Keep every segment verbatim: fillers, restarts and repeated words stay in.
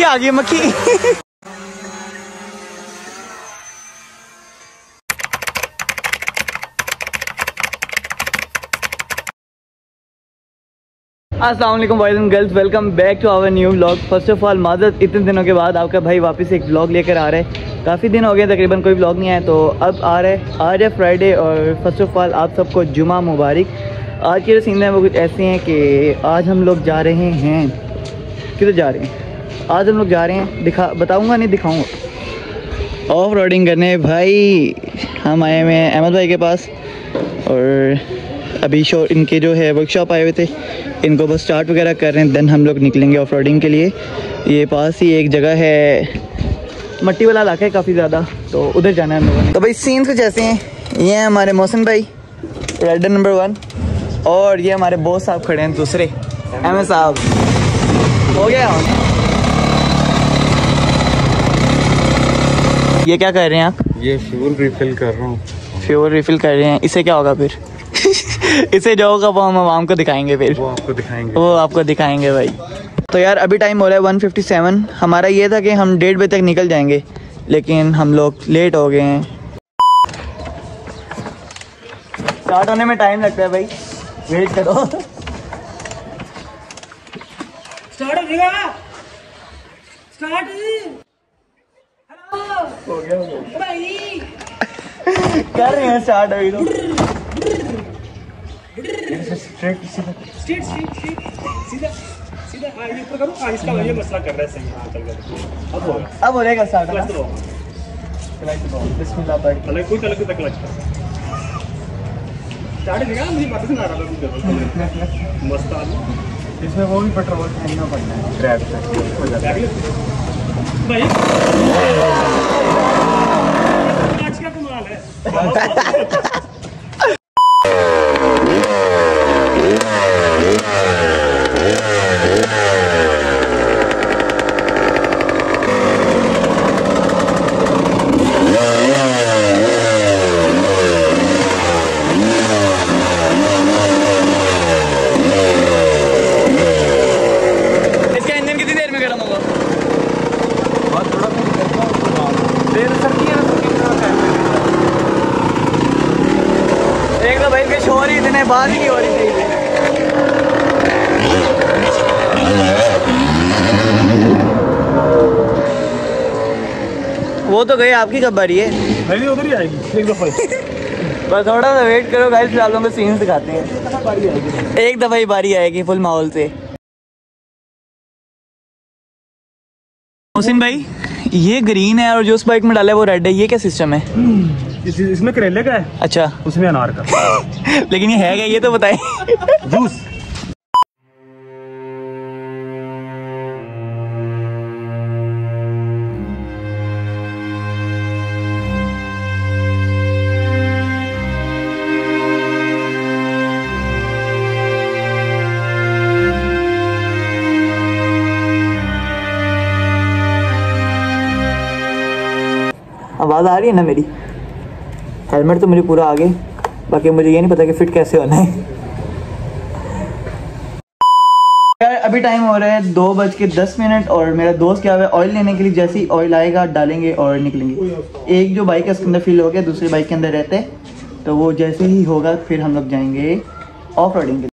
आ गई मक्खी। अस्सलाम वालेकुम boys and girls, welcome back to our new vlog. First of all माज़रत, इतने दिनों के बाद आपका भाई वापस एक व्लॉग लेकर आ रहा है। काफ़ी दिन हो गए तकरीबन कोई व्लॉग नहीं आया, तो अब आ रहा है। आज है फ्राइडे और फर्स्ट ऑफ ऑल आप सबको जुमा मुबारक। आज के जो सीन है वो कुछ ऐसे हैं कि आज हम लोग जा रहे हैं, किधर जा रहे हैं? आज हम लोग जा रहे हैं, दिखा बताऊँगा नहीं दिखाऊँगा, ऑफ रोडिंग करने। भाई हम आए हुए हैं अहमद भाई के पास और अभी शो इनके जो है वर्कशॉप आए हुए थे, इनको बस स्टार्ट वगैरह कर रहे हैं। देन हम लोग निकलेंगे ऑफ रोडिंग के लिए। ये पास ही एक जगह है, मट्टी वाला इलाका है काफ़ी ज़्यादा, तो उधर जाना है हम लोगों ने। तो भाई सीन्स कुछ ऐसे हैं। ये हैं हमारे मोहसिन भाई, राइडर नंबर वन, और ये हमारे बॉस साहब खड़े हैं दूसरे, एम एस साहब। हो गया। ये क्या कर रहे हैं आप? ये फ्यूल रिफिल कर रहा हूँ। फ्यूल रिफिल कर रहे हैं, इससे क्या होगा फिर? इसे जो होगा वो हम आवाम को दिखाएंगे, फिर वो आपको दिखाएंगे वो आपको दिखाएंगे भाई। तो यार अभी टाइम हो रहा है वन फिफ्टी सेवन। हमारा ये था कि हम डेढ़ बजे तक निकल जाएंगे, लेकिन हम लोग लेट हो गए हैं। स्टार्ट होने में टाइम लगता है भाई, वेट करो। स्टार्ट हो गया, स्टार्ट हो गया, हो गया भाई। कर रहे हैं स्टार्ट अभी तो। स्ट्रेट स्ट्रेट स्ट्रेट सीधा सीधा। हाँ ये ऊपर करो। हाँ इसका ये मसला कर रहा है सही। हाँ चल गया, अब होगा, अब हो जाएगा स्टार्ट। क्लच दबाओ, बिस्मिल्लाह भाई। अलग कोई अलग तक क्लच स्टार्ट हो गया। मुझे बात सुना रहा था मस्त आदमी। इसमें वो भी पेट्रोल फेंकना पड़ना है, ड्राइव हो जाता है भाई। आज क्या कमाल है। बात ही नहीं हो रही थी। वो तो गए, आपकी कब बारी है? मेरी उधर ही आएगी एक दफा। बस थोड़ा सा वेट करो गाइस, फिर आप लोगों को सीन्स दिखाते हैं। एक दफा ही बारी आएगी फुल माहौल से। मोहसिन भाई, ये ग्रीन है और जो उस बाइक में डाला है वो रेड है, ये क्या सिस्टम है? इस, इसमें करेले का है। अच्छा, उसमें अनार का। लेकिन ये है क्या, ये तो बताएं। जूस। आवाज़ आ रही है ना मेरी? हेलमेट तो मुझे पूरा आगे, बाकी मुझे ये नहीं पता कि फिट कैसे होना है। यार अभी टाइम हो रहा है दो बज के दस मिनट और मेरा दोस्त क्या हुआ है ऑयल लेने के लिए। जैसे ही ऑयल आएगा डालेंगे और निकलेंगे। एक जो बाइक है उसके अंदर फील हो गया, दूसरी बाइक के अंदर रहते हैं, तो वो जैसे ही होगा फिर हम लोग जाएंगे ऑफ रोडिंग के लिए।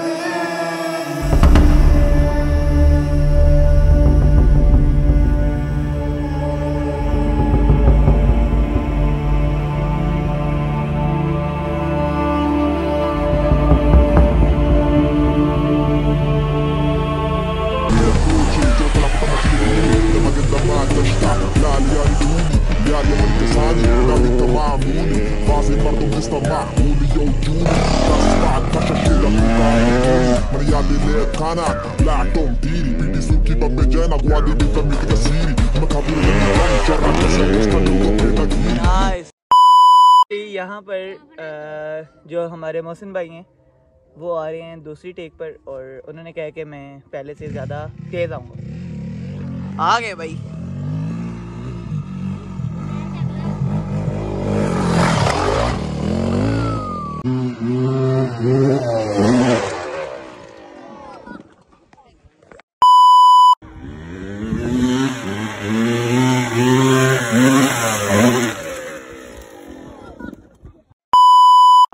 यहाँ पर जो हमारे मोहसिन भाई हैं वो आ रहे हैं दूसरी टेक पर, और उन्होंने कहा कि मैं पहले से ज़्यादा तेज़ आऊँगा। आ गए भाई।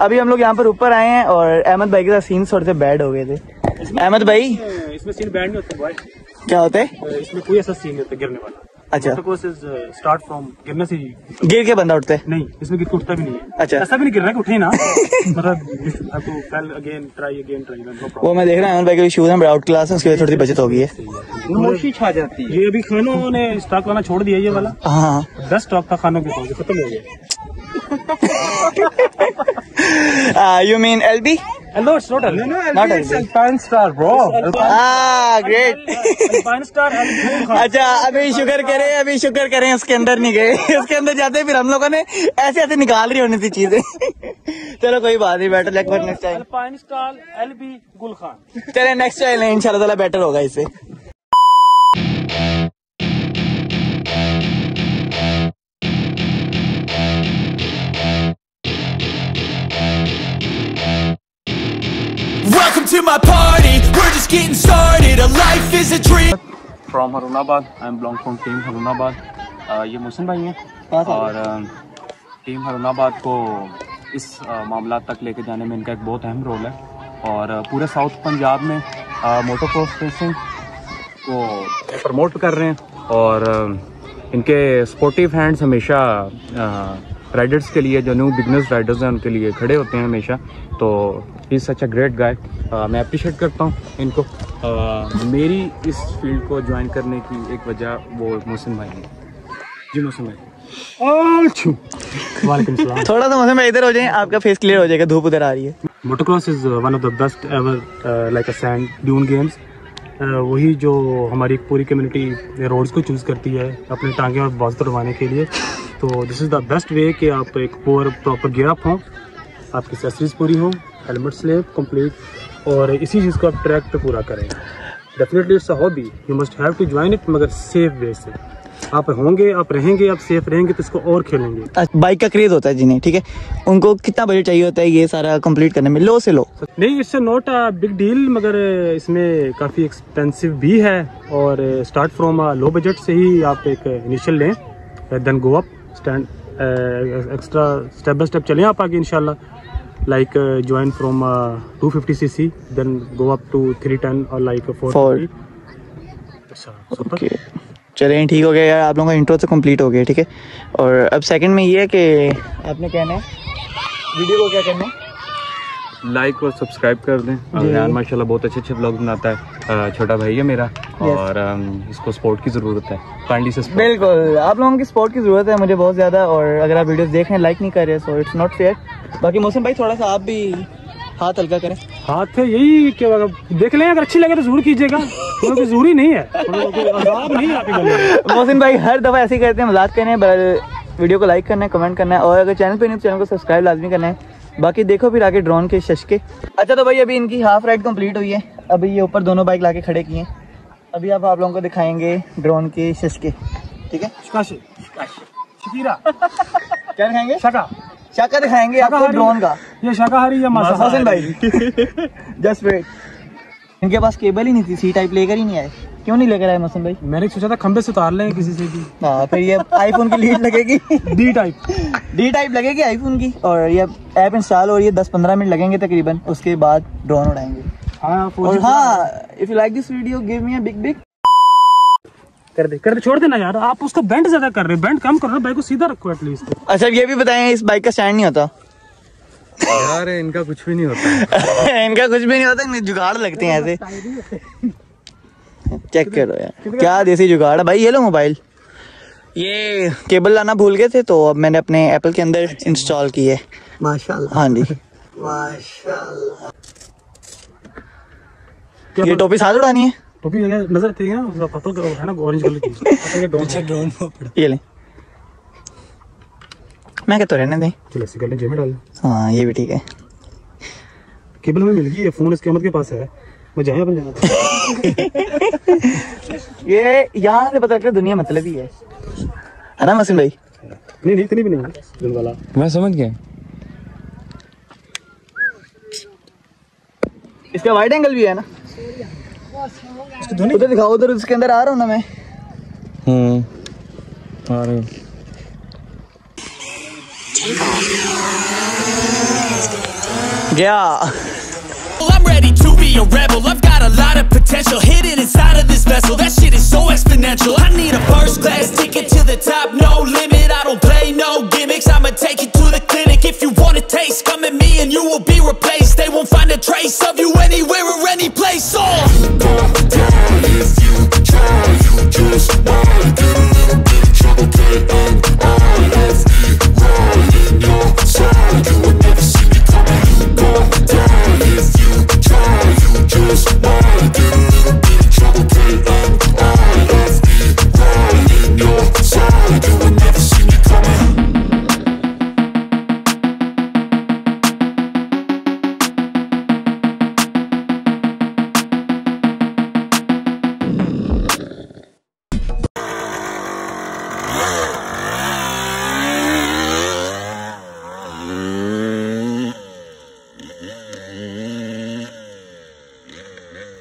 अभी हम लोग यहाँ पर ऊपर आए हैं और अहमद भाई के साथ सीन थोड़े से बैड हो गए थे। अहमद भाई इसमें सीन बैड नहीं होते बॉय, क्या होते हैं? इसमें कोई ऐसा सीन नहीं होता गिरने वाला। अच्छा, स्टार्ट फ्रॉम गिरने से ही गिर के बंदा उठता है? नहीं, इसमें गिर के उठता भी नहीं है। अच्छा, ऐसा भी नहीं गिर रहा है कि उठे ना मतलब आपको fail again try again try no problem. वो मैं देख रहा हूँ अहमद भाई के शूज में आउट क्लास है, उसकी वजह से थोड़ी सी बचत हो गई है। खामोशी छा जाती है। ये अभी खानों ने स्टॉक लाना छोड़ दिया ये वाला। हाँ, दस स्टॉक था खानों के पास, खत्म हो गया। You mean L B? No, it's not No, no, Not it's L B. Alpine Star, bro. Ah, great. Alpine Star अच्छा, अभी शुक्र करें, अभी शुक्र करें उसके अंदर नहीं गए। उसके अंदर जाते फिर हम लोगों ने ऐसे ऐसे निकाल रही होनी थी चीजें। चलो कोई बात नहीं, better luck for next time. Alpine Star L B गुल खान। चले नेक्स्ट टाइम इंशाल्लाह ताला बेटर होगा इससे। Welcome to my party, we're just getting started, a life is a dream. From Harunabad, I am belong from team Harunabad. uh, ये मोहसिन भाई हैं और टीम हरुनाबाद को इस uh, मामला तक लेके जाने में इनका एक बहुत अहम रोल है और uh, पूरे साउथ पंजाब में मोटो क्रॉस रेसिंग को प्रमोट कर रहे हैं और uh, इनके स्पोर्टिव हैंड्स हमेशा राइडर्स uh, के लिए जो न्यू बिगनर्स राइडर्स हैं उनके लिए खड़े होते हैं हमेशा। तो he is such a great guy, मैं अप्रिशिएट करता हूँ इनको। uh, मेरी इस फील्ड को ज्वाइन करने की एक वजह वो मोहसिन भाई है। जी मोहसिन भाई, वालेकुम सलाम। थोड़ा सा मौसम में इधर हो जाए, आपका फेस क्लियर हो जाएगा, धूप उधर आ रही है। Motocross is one of the best ever like a sand dune games. वही जो हमारी पूरी कम्युनिटी रोड्स को चूज़ करती है अपने टांगे और बाज तोड़वाने के लिए। तो this is the best way कि आप एक पूर प्रॉपर गियर अप हों, आपकी एक्सेसरीज पूरी हों, हेलमेट स्लेव कंप्लीट, और इसी चीज़ को आप ट्रैक पे पूरा करें। Definitely it's a hobby, you must have to join it, मगर सेफ वे से। आप होंगे, आप रहेंगे, आप सेफ रहेंगे तो इसको और खेलेंगे। बाइक का क्रेज होता है जिन्हें, ठीक है, उनको कितना बजट चाहिए होता है ये सारा कंप्लीट करने में? लो से लो नहीं, it's not a big deal, मगर इसमें काफ़ी एक्सपेंसिव भी है और start from a low budget से ही आप एक इनिशियल लें, then go up stand extra step by step चलें आप आगे इंशाल्लाह। like uh, join from uh, two fifty c c, then go up to three ten or like four fifty. Okay, चलें ठीक हो गया यार, आप लोगों का इंट्रो तो कंप्लीट हो गया, ठीक है। और अब सेकंड में ये है कि आपने कहना है वीडियो को क्या करना है, लाइक और सब्सक्राइब कर दें। यार माशाल्लाह बहुत अच्छे अच्छे ब्लॉग बनाता है, छोटा भाई है मेरा और इसको सपोर्ट की ज़रूरत है, काइंडली से। बिल्कुल, आप लोगों की सपोर्ट की ज़रूरत है मुझे बहुत ज़्यादा, और अगर आप वीडियोस देख रहे हैं लाइक नहीं कर रहे सो इट्स नॉट फेयर। बाकी मौसम भाई थोड़ा सा आप भी हाथ हल्का करें। हाथ है यही कि देख लें, अगर अच्छी लगे तो जरूर कीजिएगा, क्योंकि जरूरी नहीं है, नहीं है। मोहसिन भाई हर दफ़ा ऐसे ही करते हैं, मजाक करने हैं, वीडियो को लाइक करना है, कमेंट करना है, और अगर चैनल पे नहीं तो चैनल को सब्सक्राइब लाजमी करना है। बाकी देखो फिर आगे ड्रोन के शशके। अच्छा तो भाई अभी इनकी हाफ राइड कंप्लीट हुई है, अभी ये ऊपर दोनों बाइक लाके खड़े किए हैं, अभी आप आप लोगों को दिखाएंगे ड्रोन के शशके, ठीक है। शकीरा क्या दिखाएंगे? शका शाका दिखाएंगे आपको ड्रोन का। ये शाकाहारी या मोहसिन भाई जस्ट वेट, इनके पास केबल ही नहीं थी, सी टाइप लेकर ही नहीं आए। क्यों नहीं लेकर आए मोहसिन भाई? मैंने सोचा था खंबे से उतार लें किसी से भी। हाँ, फिर ये आईफोन की लीड लगेगी डी टाइप डी टाइप लगेगी आईफोन की, और ये ऐप इंस्टॉल हो रही है, दस पंद्रह मिनट लगेंगे तकरीबन, उसके बाद ड्रोन उड़ाएंगे। हाँ, और हाँ, if you like this video give me a big big कर दे कर दे छोड़ देना यार, आप उसका बेंड ज्यादा कर रहे हो, बेंड कम करो, बाइक को सीधा रखो एटलीस्ट। अच्छा ये भी बताएं, इस बाइक का स्टैंड नहीं होता यार? इनका कुछ भी नहीं होता इनका कुछ भी नहीं होता, इनके जुगाड़ लगते हैं ऐसे। चेक करो यार क्या देसी जुगाड़ है भाई। ये लो मोबाइल, ये केबल लाना भूल गए थे तो अब मैंने अपने एप्पल के अंदर इंस्टॉल की है। माशाल्लाह। हाँ जी माशाल्लाह। ये टोपी साथ उड़ानी है? टोपी नजर थी ना, उसका पतल का है ना, ऑरेंज कलर की ड्रोन को ये ले, मैं कहता रहने दें, चलो ऐसे कर ले, जेब में डाल। हाँ ये भी ठीक है। केबल हमें मिल गई है, फोन इसके अहमद के पास है, मैं जहाँ बन जाना था। ये यहाँ से पता चलता दुनिया मतलब ही है, है ना मोहसिन भाई? नहीं नहीं इतनी भी नहीं है वाला, मैं समझ गया। इसका वाइड एंगल भी है ना, उधर दिखाओ, उधर उसके अंदर आ रहा हूँ ना मैं। हम्म आ रहे गया। I'm ready to be a rebel. I've got a lot of potential hidden inside of this vessel. That shit is so exponential. I need a first class ticket to the top, no limit. I don't play